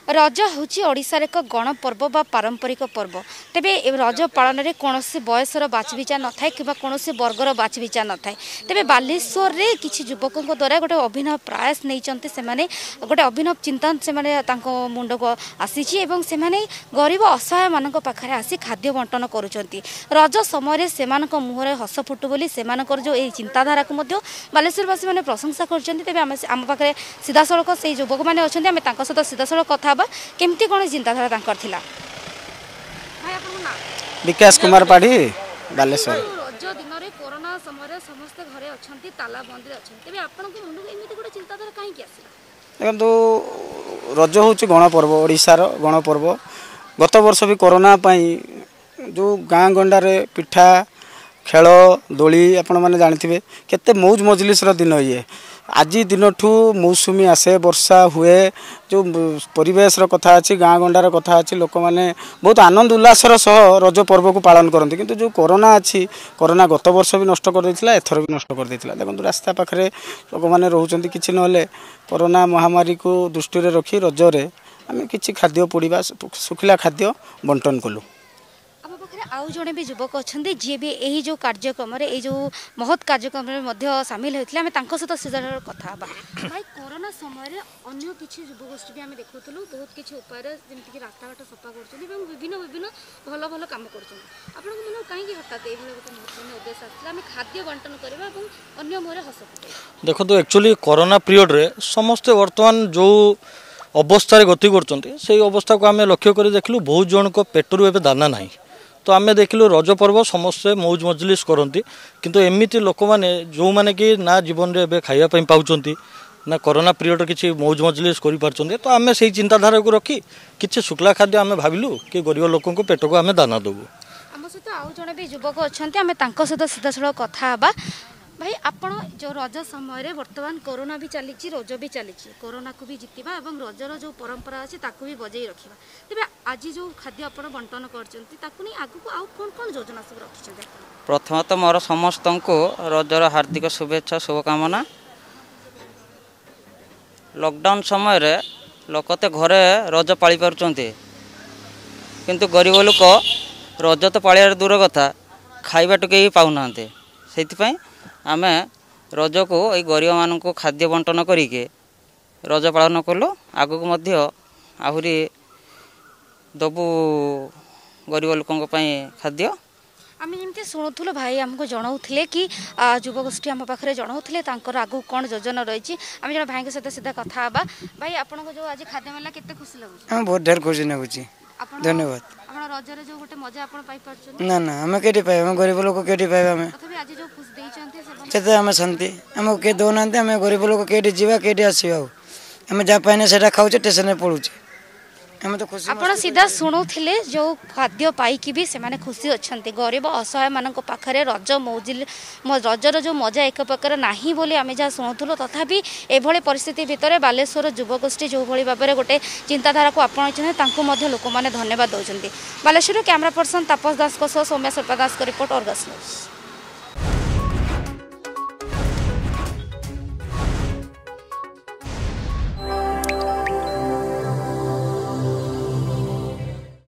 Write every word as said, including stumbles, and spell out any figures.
रज हूँ ओडिशार एक गणपर्व बा पारंपरिक पर्व तेबे रज पालन में कौन बयसर बाछ विचार न थाए कि कौन वर्गर बाछ विचार न थाए तेबे बालेश्वर रे किछि युवकों द्वारा गोटे अभिनव प्रयास नहीं से गोटे अभिनव चिंतन से मुंड को आसी गरीब असहाय मान पाखे आसी खाद्य बंटन करुँच रज समय से मुहर हस फुटु बोली से जो ये चिंताधारा को बालेश्वरवासी मैंने प्रशंसा करम पाखे सीधा सड़क से युवक मैंने अच्छा सहित सीधा सड़क कथा केमती कौन चिंताधारा थिला विकास कुमार पाढ़ी बालेश्वर रज दिन रे कोरोना समय समस्त घरे अछंती ताला बंद अछंती तेबे आपन को मुंड एमिति गोटे चिंताधारा काहे कि आसिला देखो रज हूँ गणपर्व ओडिशार गणपर्व गत वर्ष भी कोरोना पाई जो गाँ गंडारे पिठा खेल दोली आपण मैंने जानते केते मौज मजलिस दिन ये आज दिन ठू मौसुमी आसे वर्षा हुए जो परिवेश कथा अच्छी गाँ गंडार कथा अच्छी लोक मैंने बहुत आनंद उल्लासर सह रज पर्व को पालन करते किंतु जो कोरोना अच्छी कोरोना गत वर्ष भी नष्ट कर देथिला एथर भी नष्ट कर देथिला देखो रास्ता पाखे लोक मैंने रोचंती किछि नहले कोरोना महामारी को दृष्टि रे रखी रजरे आम किछि खाद्य पोड़ीबा सुखिला खाद्य बंटन कलु आउ जड़े भी युवक अच्छा जी भी यही जो कार्यक्रम जो महत् कार्यक्रम में सामिल होते हैं सहित सीधा कथा भाई कोरोना समय अन्य किसी युवगोष्ठी भी आम देखुँ बहुत किसी उपाय जमीक रास्ताघाट सफा कर विभिन्न विभिन्न भल भल कम कर मन कहीं हठात ये गोटे उद्देश्य आसाला आम खाद्य बंटन करवा अन्य मुहर हस फुटे देखो तो एक्चुअली कोरोना पीरियड रे समस्ते वर्तमान जो अवस्था गति कर अवस्था को आम लक्ष्य कर देखलु बहुत जन को पेटरू एवं दाना ना तो आम देखिलु रज पर्व समस्ते मौज मजलिस करती किंतु एमती लोक मैंने जो मैंने कि ना जीवन में खावाई पाँच ना कोरोना पीरियड किसी मौज मजलिस कर तो आम से चिंताधारा को रखी किसी शुक्ला खाद्य आम भाविलु कि गरीब लोक पेट को आम दाना देवु आम सहित आउ जड़े भी युवक अच्छा आम सहित सीधा सड़क कथा भाई आपण जो रज समय वर्तमान कोरोना भी चली रज भी चली कोरोना को भी जितवा और रजर जो परंपरा अच्छी ताकू भी बजाई रखा तेज आज जो खाद्य आप बंटन कर आगू आउ कौन कौन योजना सब रखी प्रथमतः मोर समस्त को रजर हार्दिक शुभेच्छा शुभकामना लॉकडाउन समय रे लोकते घरे रज पाली पारुचंती किंतु गरीब लोक रज तो पालियार दूर कथा खाइबा टुके ही पाउना से आम रज को ये गरीब मान को खाद्य बंटन करिके रज पालन कलु आगु आहरी दबु गरीब लोकों खाद्य आम जमी शुणुलु भाई आमको जनाऊे कि युवगोष्ठी आम पाखे जनाऊे आगू कौन योजना रही आम जो भाई सहित सीधा कथा भाई आपको जो आज खाद्य मिलला केते खुशी लगुच बहुत ढेर खुशी लगुच धन्यवाद रजरे जो गोटे मजा आप ना ना आम के पाइबा गरीब लोक के पाइबा आम आज जो खुश देते से आम शांति आमको किए दौना आम गरीब लोक के जावा के आसवा आम जहाँ पाइने से खाऊे स्टेशन पड़ूचे आम तो खुशी आप सीधा शुणुले जो खाद्य पाई भी से खुशी अच्छा गरीब असहाय मान पाखे रज मौजिल रजर जो मजा एक प्रकार नहीं बोली आम जहाँ शुणुलु तथापि एभली परिस्थिति भितर बालेश्वर युवगोष्ठी जो भाई भाव में गोटे चिंताधारा को आपणाई लोक मैंने धन्यवाद दौरान Baleswar camera person Tapas Das Soumya Sarpa Das report Argus news.